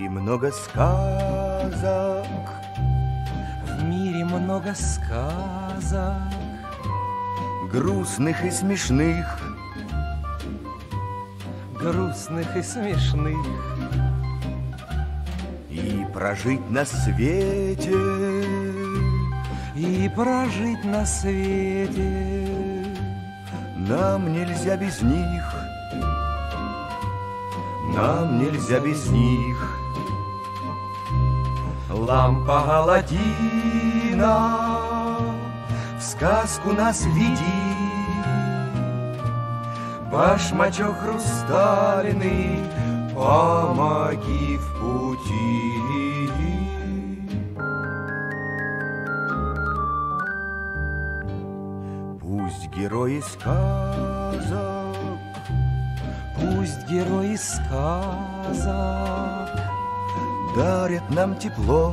много сказок, в мире много сказок, грустных и смешных, грустных и смешных. И прожить на свете, и прожить на свете нам нельзя без них, нам нельзя без них. Лампа Аладдина, в сказку нас веди, башмачок хрустальный, помоги в пути. Пусть герои сказок, пусть герои сказок дарят нам тепло,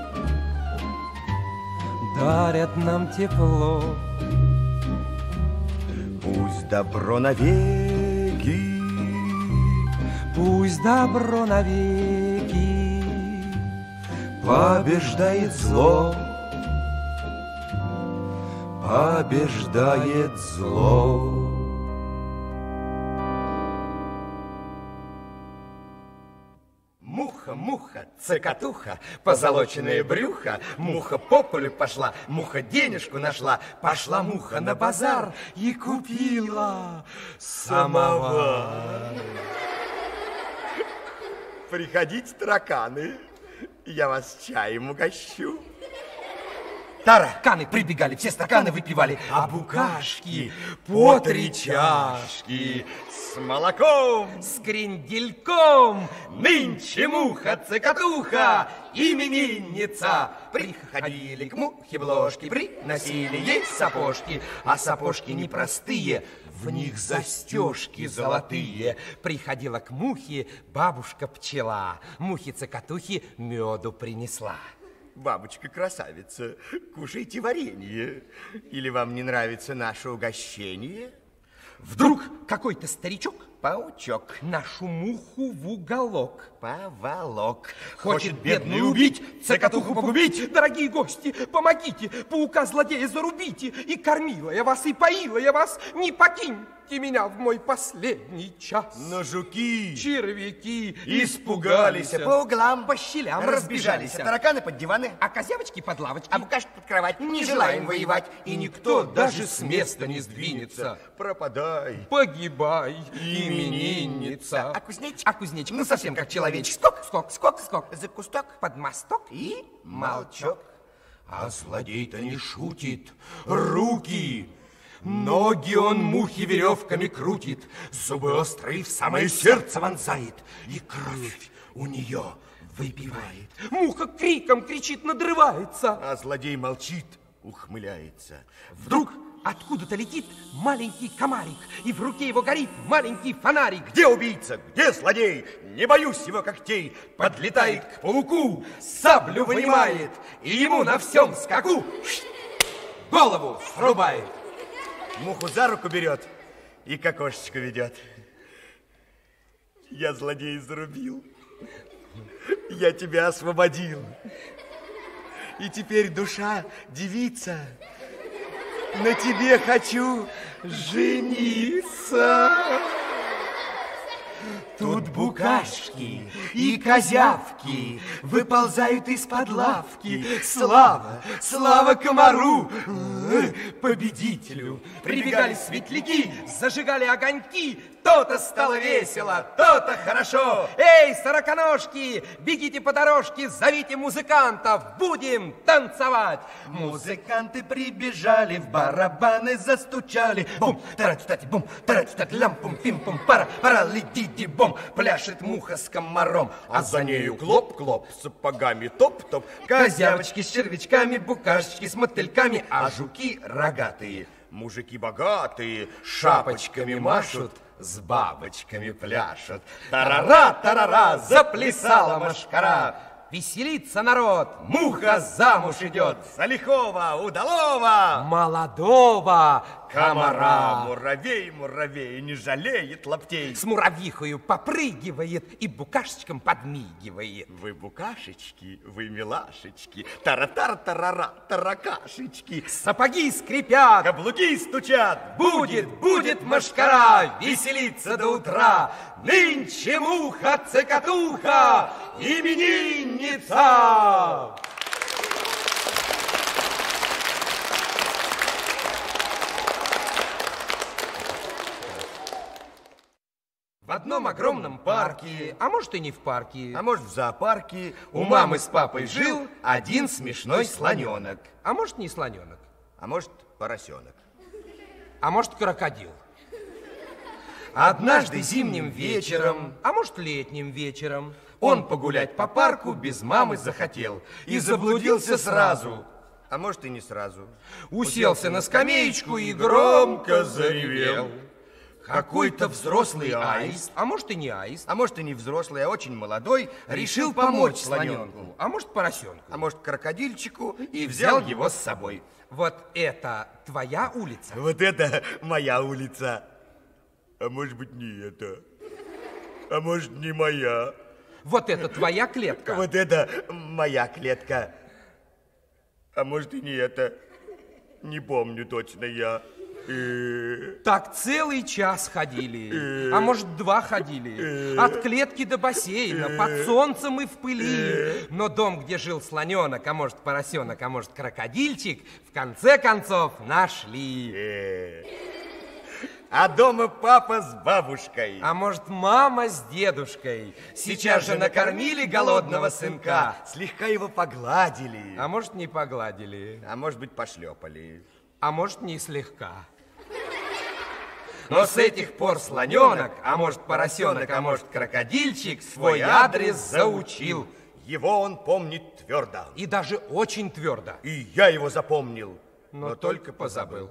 дарят нам тепло. Пусть добро навеки, пусть добро навеки побеждает зло, побеждает зло. Муха, муха, цокотуха, позолоченное брюхо, муха по полю пошла, муха денежку нашла, пошла муха на базар и купила самовар. Приходите, тараканы, я вас чаем угощу. Тараканы прибегали, все стаканы выпивали, а букашки по 3 чашки с молоком, с крендельком. Нынче муха, цокотуха, именинница. Приходили к мухе бложки, приносили ей сапожки, а сапожки непростые, в них застежки золотые. Приходила к мухе бабушка-пчела, мухе-цокотухе меду принесла. Бабочка-красавица, кушайте варенье. Или вам не нравится наше угощение? Вдруг какой-то старичок, паучок, нашу муху в уголок поволок. Хочет бедную убить, цокотуху погубить. Дорогие гости, помогите, паука-злодея зарубите. И кормила я вас, и поила я вас, не покиньте меня в мой последний час. Но жуки, червяки испугались, по углам, по щелям разбежались. Тараканы под диваны, а козявочки под лавочки, а букашки под кровать. Не желаем воевать, и никто даже с места не сдвинется. Пропадай, погибай, именинница. А кузнечик, ну совсем как человечек. Скок, скок, скок, скок, за кусток, под мосток и молчок. А злодей-то не шутит, руки, ноги он мухи веревками крутит, зубы острые в самое сердце вонзает, и кровь у нее выпивает. Муха криком кричит, надрывается, а злодей молчит, ухмыляется. Вдруг откуда-то летит маленький комарик, и в руке его горит маленький фонарик. Где убийца? Где злодей? Не боюсь его когтей. Подлетает к пауку, саблю вынимает, и ему на всем скаку голову срубает. Муху за руку берет и к окошечку ведет. Я злодея зарубил, я тебя освободил, и теперь душа девица, на тебе хочу жениться. Тут букашки и козявки выползают из-под лавки. Слава, слава комару, победителю. Прибегали светляки, зажигали огоньки. То-то стало весело, то-то хорошо. Эй, сороконожки, бегите по дорожке, зовите музыкантов, будем танцевать. Музыканты прибежали, в барабаны застучали. Бум, тарать-тать, бум, тарать-тать, лям-пум, пим-пум, пара-лиди-ди-бом. Пляшет муха с комаром, а за нею клоп-клоп, сапогами топ-топ. Козявочки с червячками, букашечки с мотыльками, а жуки рогатые. Мужики богатые шапочками машут, с бабочками пляшут. Тарара, тарара, заплясала машкара. Веселится народ, муха замуж идет за лихого, удалого, молодого, комара. Муравей, муравей, не жалеет лаптей. С муравьихою попрыгивает и букашечкам подмигивает. Вы букашечки, вы милашечки, тара-тара-тарара, таракашечки. Сапоги скрипят, Каблуки стучат. будет мошкара, веселиться до утра. Нынче муха-цокотуха, именинница. В одном огромном парке, а может и не в парке, А может, в зоопарке у мамы с папой жил один смешной слоненок. А может, не слоненок, А может, поросенок. а может, крокодил. Однажды зимним вечером, а может, летним вечером, он погулять по парку без мамы захотел и заблудился сразу. А может, и не сразу. Уселся на скамеечку и громко заревел. Какой-то взрослый аист, а может и не аист, А может, и не взрослый, а очень молодой, решил помочь слоненку, а может, поросенку, А может, крокодильчику, и взял его с собой. Вот это твоя улица? Вот это моя улица. А может быть, не это. А может, не моя. Вот это твоя клетка? Вот это моя клетка. А может, и не это. Не помню точно я. Так целый час ходили, а может, 2 ходили, от клетки до бассейна, под солнцем и в пыли. Но дом, где жил слоненок, а может, поросенок, а может, крокодильчик, в конце концов нашли. А дома папа с бабушкой. А может, мама с дедушкой сейчас же накормили голодного сынка, Слегка его погладили. а может, не погладили, А может быть, пошлепали. а может, не слегка. Но с этих пор слоненок, а может, поросенок, а может, крокодильчик свой адрес заучил. Его он помнит твердо. И даже очень твердо. И я его запомнил. Но только позабыл.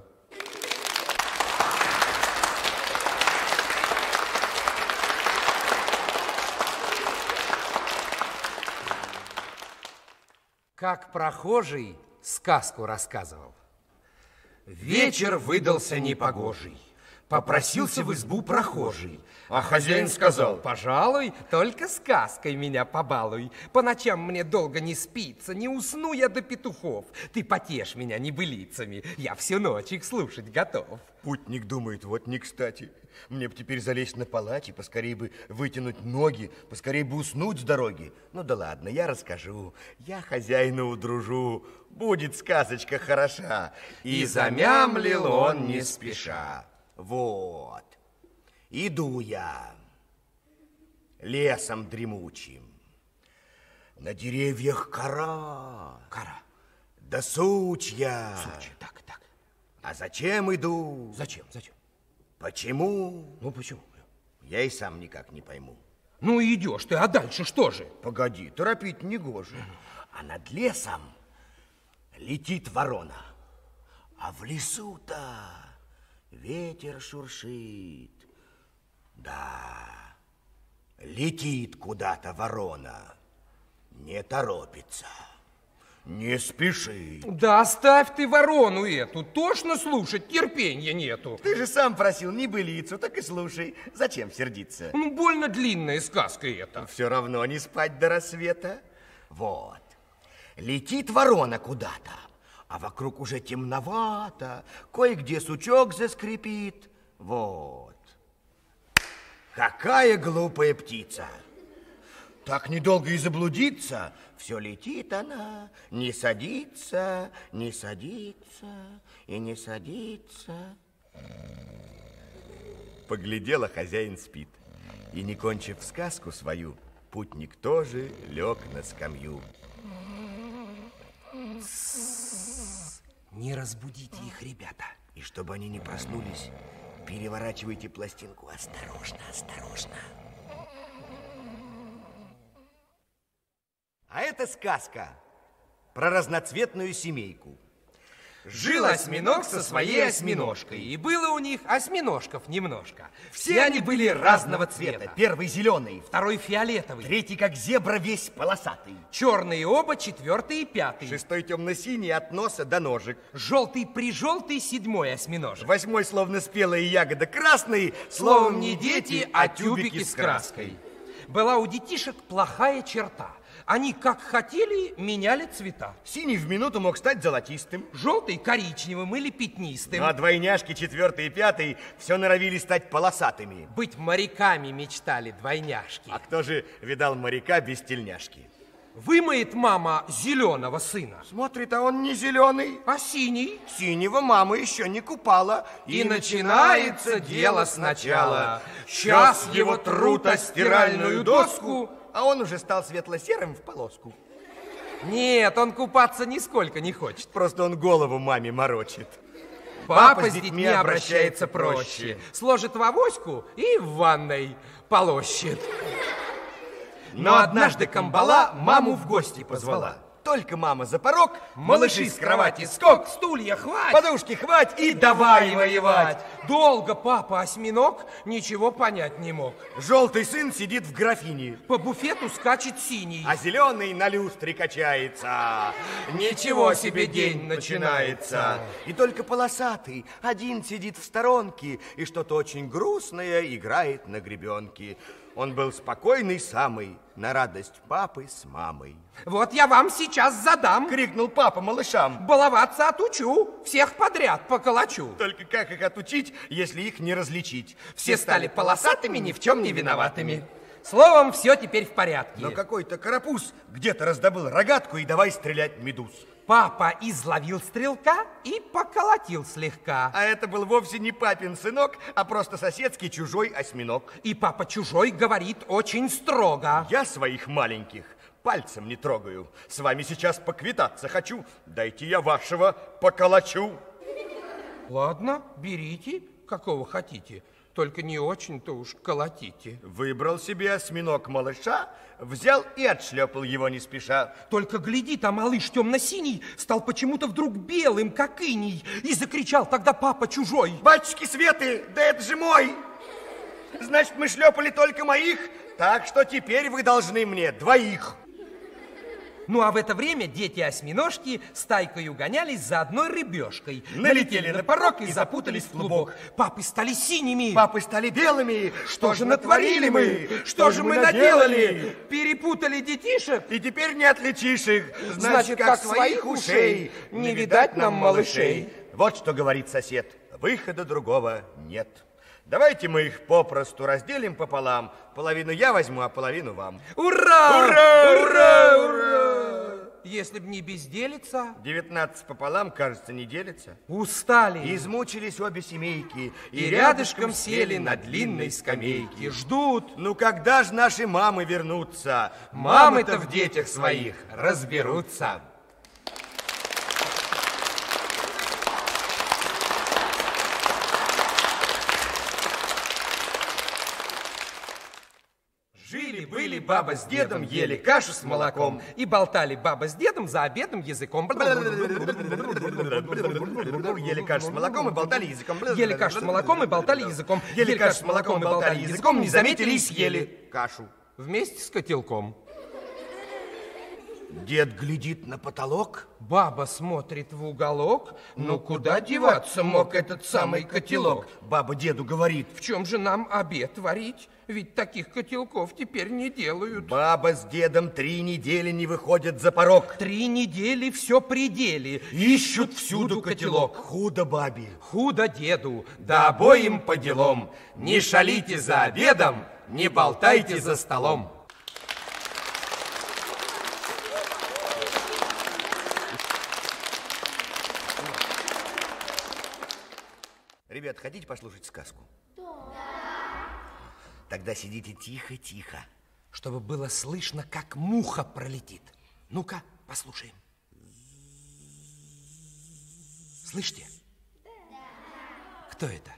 Как прохожий сказку рассказывал. Вечер выдался непогожий. Попросился в избу прохожий. А хозяин сказал: Пожалуй, только сказкой меня побалуй. По ночам мне долго не спится, не усну я до петухов. Ты потешь меня небылицами, я всю ночь их слушать готов. Путник думает, вот не кстати. Мне бы теперь залезть на палач, поскорее бы вытянуть ноги, поскорее бы уснуть с дороги. Ну да ладно, я расскажу, я хозяина удружу, будет сказочка хороша. И замямлил он не спеша. Вот, иду я лесом дремучим, на деревьях кора, да сучья. Так. А зачем иду? Зачем? Почему? Ну, почему? Я и сам никак не пойму. Ну, идешь ты, а дальше что же? Погоди, торопить негоже. А над лесом летит ворона, а в лесу-то ветер шуршит. Да, летит куда-то ворона, не торопится, не спешит. Да оставь ты ворону эту, тошно слушать, терпенья нету. Ты же сам просил небылицу, так и слушай. Зачем сердиться? Ну, больно длинная сказка эта. Все равно не спать до рассвета. Вот, летит ворона куда-то, а вокруг уже темновато, кое-где сучок заскрипит. Вот. Какая глупая птица! Так недолго и заблудиться. Все летит она, не садится, не садится и не садится. Поглядела, хозяин спит. И, не кончив сказку свою, путник тоже лег на скамью. Не разбудите их, ребята. И чтобы они не проснулись, переворачивайте пластинку осторожно, осторожно. А это сказка про разноцветную семейку. Жил осьминог со своей осьминожкой, и было у них осьминожков немножко. Все они были разного цвета. Первый зеленый, Второй фиолетовый, третий как зебра весь полосатый, черные оба, четвертый и пятый, шестой темно-синий от носа до ножек, желтый-прижелтый, седьмой осьминожек. восьмой словно спелая ягода красный, Словом, не дети, а тюбики с краской. Была у детишек плохая черта. Они, как хотели, меняли цвета. Синий в минуту мог стать золотистым. Желтый коричневым или пятнистым. А двойняшки, четвертый и пятый, все норовили стать полосатыми. Быть моряками мечтали двойняшки. А кто же видал моряка без тельняшки? Вымоет мама зеленого сына, Смотрит, а он не зеленый. а синий. Синего мама еще не купала. И начинается дело сначала. Сейчас его трут о стиральную доску. А он уже стал светло-серым в полоску. Нет, он купаться нисколько не хочет. Просто он голову маме морочит. Папа с детьми обращается проще. Сложит в авоську и в ванной полощет. Но однажды Камбала маму в гости позвала. Только мама за порог, Малыши с кровати скок, стулья хвать, подушки хвать и давай воевать. Долго папа-осьминог ничего понять не мог. Желтый сын сидит в графине, По буфету скачет синий. а зеленый на люстре качается. Ничего себе день начинается. И только полосатый один сидит в сторонке и что-то очень грустное играет на гребенке. Он был спокойный самый, на радость папы с мамой. Вот я вам сейчас задам. Крикнул папа малышам. Баловаться отучу, всех подряд поколочу. Только как их отучить, если их не различить? Все стали полосатыми, ни в чем не виноватыми. Словом, все теперь в порядке. Но какой-то карапуз где-то раздобыл рогатку и давай стрелять медуз. Папа изловил стрелка и поколотил слегка. А это был вовсе не папин сынок, а просто соседский чужой осьминог. И папа чужой говорит очень строго. Я своих маленьких пальцем не трогаю. С вами сейчас поквитаться хочу. Дайте я вашего поколочу. Ладно, берите, какого хотите. Только не очень-то уж колотите. Выбрал себе осьминог малыша, взял и отшлепал его не спеша. Только гляди, там малыш темно-синий стал почему-то вдруг белым, как иней. И закричал тогда папа чужой. Батюшки Светы, да это же мой! Значит, мы шлепали только моих, так что теперь вы должны мне двоих. Ну а в это время дети-осьминожки стайкою гонялись за одной рыбешкой. Налетели на порог и запутались в клубок. Папы стали синими. Папы стали белыми. Что же натворили мы? Что же мы наделали? Перепутали детишек? И теперь не отличишь их. Значит, как своих ушей не видать нам малышей. Вот что говорит сосед. Выхода другого нет. Давайте мы их попросту разделим пополам. Половину я возьму, а половину вам. Ура! Ура! Ура! Ура! Если б не безделица. 19 пополам, кажется, не делится. Устали. Измучились обе семейки. И рядышком сели на длинной скамейке. Ждут. Ну когда же наши мамы вернутся? Мамы-то в детях своих разберутся. Жили-были баба с дедом, ели кашу с молоком. И болтали баба с дедом за обедом языком. Ели кашу с молоком и болтали языком. Ели кашу с молоком и болтали языком. Ели кашу с молоком и болтали языком, не заметили и съели. Кашу. Вместе с котелком. Дед глядит на потолок. Баба смотрит в уголок. Ну, куда деваться мог этот самый котелок? Баба деду говорит. В чем же нам обед варить? Ведь таких котелков теперь не делают. Баба с дедом 3 недели не выходят за порог. 3 недели все пределе. Ищут всюду котелок. Худо бабе. Худо деду, да обоим по делам. Не шалите за обедом, не болтайте за столом. Ребят, хотите послушать сказку? Да. Тогда сидите тихо-тихо. Чтобы было слышно, как муха пролетит. Ну-ка, послушаем. Слышите? Да. Кто это?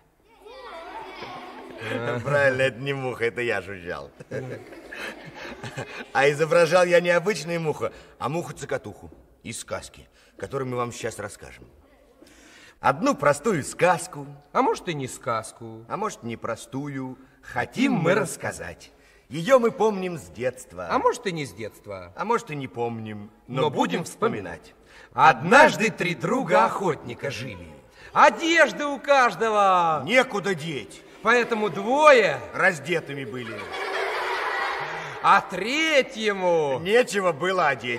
Правильно, это не муха, это я жужжал. А изображал я не обычную муху, а муху-цокотуху из сказки, которую мы вам сейчас расскажем. Одну простую сказку, А может, и не сказку. а может, непростую, хотим мы рассказать. Ее мы помним с детства. А может, и не с детства. А может, и не помним, но Но будем будем вспоминать. Однажды 3 друга-охотника жили. Одежды у каждого. Некуда деть. Поэтому 2 Раздетыми были. а 3-му Нечего было одеть.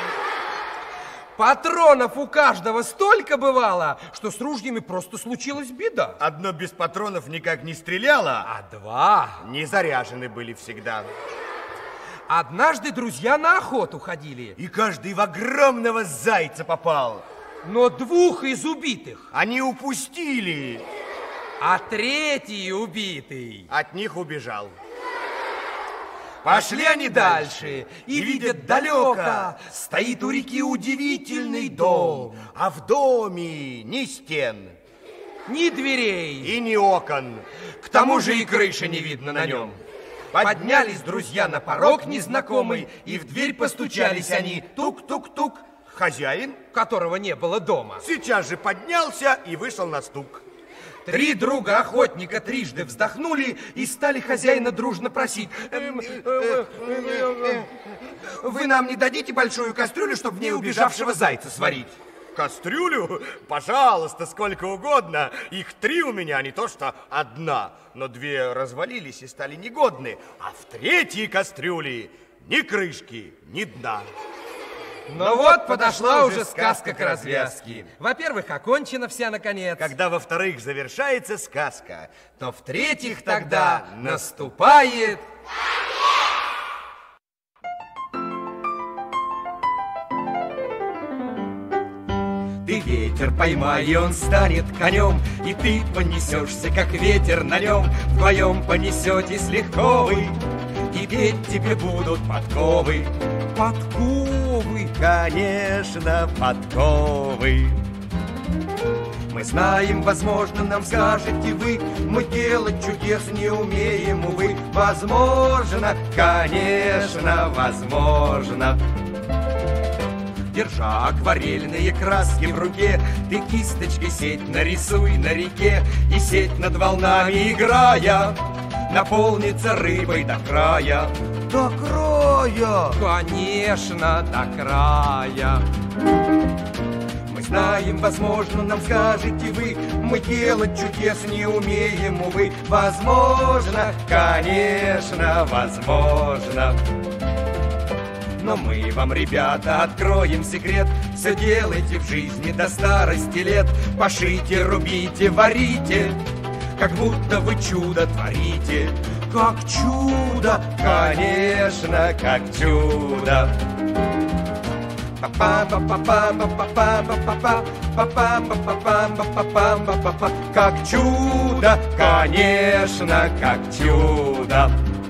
патронов у каждого столько бывало, что с ружьями просто случилась беда. Одно без патронов никак не стреляло, А 2 не заряжены были всегда. однажды друзья на охоту ходили, И каждый в огромного зайца попал. но 2 из убитых, Они упустили. а 3-й убитый. От них убежал. Пошли они дальше и видят далеко, стоит у реки удивительный дом. А в доме ни стен, Ни дверей, и ни окон. к тому же и крыши не видно на нем. Поднялись друзья на порог незнакомый, и в дверь постучались они. Тук-тук-тук, Хозяин которого не было дома. сейчас же поднялся и вышел на стук. 3 друга охотника трижды вздохнули и стали хозяина дружно просить. Вы нам не дадите большую кастрюлю, чтобы в ней убежавшего зайца сварить? Кастрюлю? Пожалуйста, сколько угодно. Их 3 у меня, не то что одна. Но 2 развалились и стали негодны. А в 3-й кастрюле ни крышки, ни дна. Но вот подошла уже сказка к развязке. Во-первых, окончена вся наконец. Когда во-вторых завершается сказка, То в-третьих тогда наступает... Ты ветер поймай, и он станет конем, и ты понесешься, как ветер на нем. Вдвоем понесетесь легко вы, и петь тебе будут подковы. Подковы! конечно, подковы. Мы знаем, возможно, нам скажете вы, мы делать чудес не умеем, увы. Возможно, конечно, возможно. Держа акварельные краски в руке, ты кисточкой сеть нарисуй на реке, и сеть над волнами играя наполнится рыбой до края. До края! Конечно, до края. Мы знаем, возможно, нам скажете вы, мы делать чудес не умеем, увы. Возможно, конечно, возможно. Но мы вам, ребята, откроем секрет. Все делайте в жизни до старости лет. Пашите, рубите, варите, как будто вы чудо творите. Как чудо, конечно, как чудо. Как чудо, конечно, как чудо.